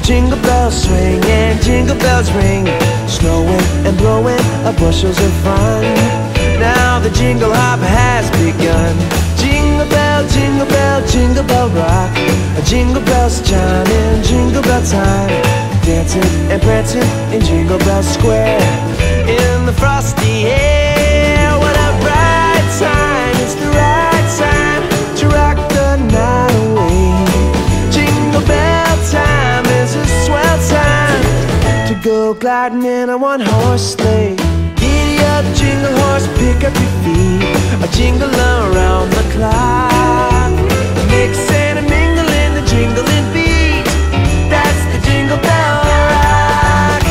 jingle bells swing and jingle bells ring, snowing and blowing bushels of fun. Now the jingle hop has begun. Jingle bell, jingle bell, jingle bell rock. Jingle bells chiming, jingle bell time, dancing and prancing in Jingle Bell Square. In the frosty air, what a bright time! It's the right time to rock the night away. Jingle bell time is a swell time to go gliding in a one-horse sleigh. Giddy up, jingle horse, pick up your feet, a jingle around the clock. Mix and a mingle in the jingling beat. That's the Jingle Bell Rock.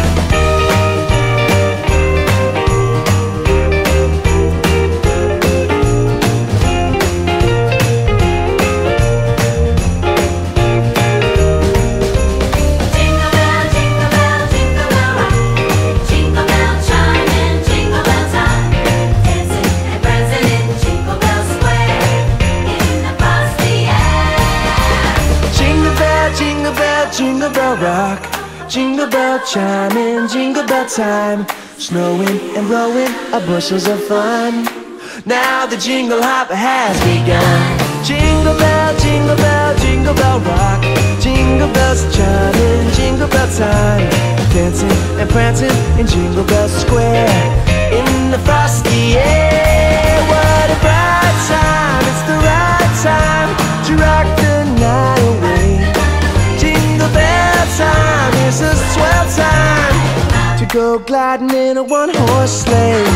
Jingle bell, jingle bell, jingle bell rock. Jingle bell chiming, jingle bell time, dancing and prancing in Jingle Bell Square. In the frosty air. Jingle bell, jingle bell, jingle bell rock. Jingle bell chiming, jingle bell time, snowing and blowing bushels of fun. Now the jingle hop has begun. Jingle bell, jingle bell, jingle bell rock. Jingle bells chiming, jingle bell time, dancing and prancing in Jingle Bell Square. In the frosty air, what a bright time! It's the right time to rock the night away. Jingle bell time is a swell time to go gliding in a one-horse sleigh.